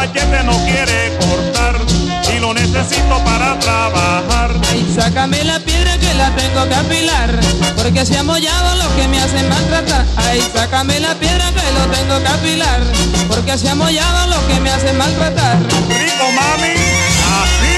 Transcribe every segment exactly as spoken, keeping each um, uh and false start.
machete no quiere cortar y lo necesito para trabajar. Ay, sácame la piedra que la tengo que afilar, porque se ha mollado lo que me hacen maltratar. Ay, sácame la piedra que lo tengo que afilar, porque se ha mollado lo que me hacen maltratar. Rico, mami, así.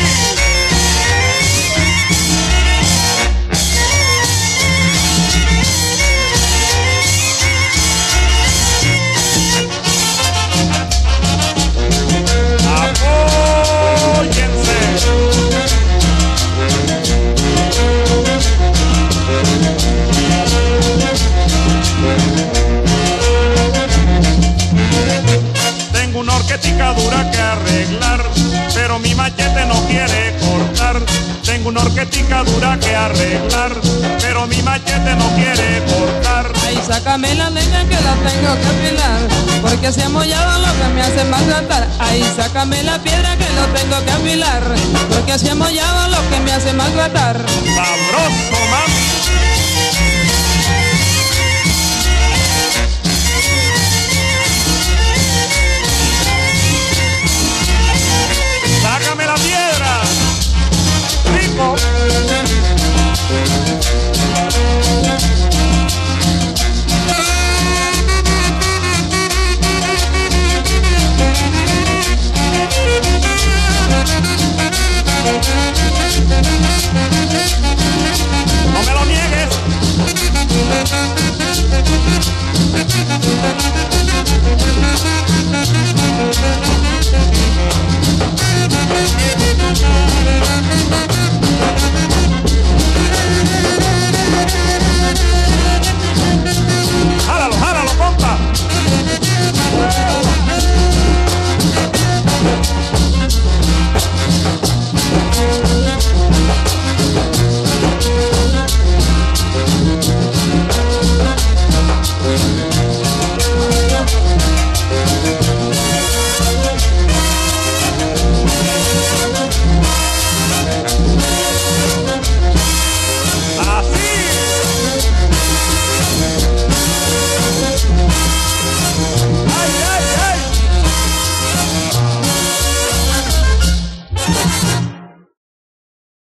Tengo una horquetica dura que arreglar, pero mi machete no quiere cortar. Tengo una horquetica dura que arreglar, pero mi machete no quiere cortar. Ay, sácame la leña que la tengo que afilar, porque se ha mollado lo que me hace maltratar. Ay, sácame la piedra que lo tengo que afilar, porque se ha mollado lo que me hace maltratar. Sabroso, mami. Sácame la piedra. Rico. No me lo niegues. Jálalo, jálalo, compa. Ay, ay, ay.